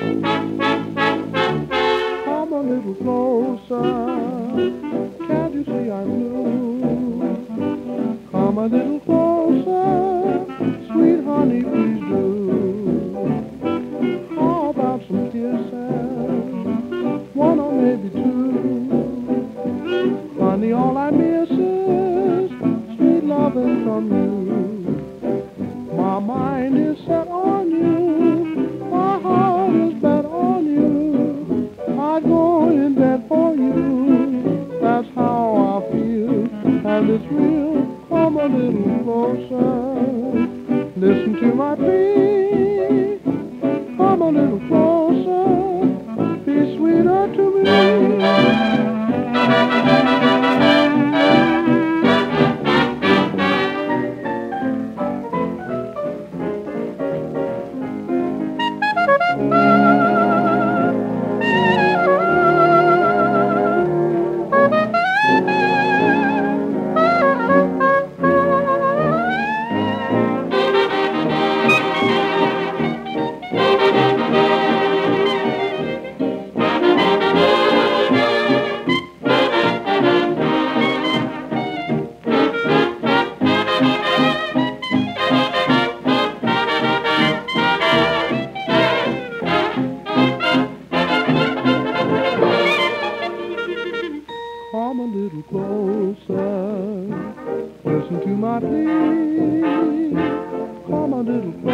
Come a little closer. Can't you see I'm blue? Come a little closer. Sweet honey, please do. How about some kisses? One or maybe two. Honey, all I miss is sweet loving from you. My mind is set on you. My heart is bet on you. I'd go in bed for you. That's how I feel, and it's real. Come a little closer. Listen to my plea. Come a little closer. Be sweeter to me. Come a little closer. Listen to my plea. Come a little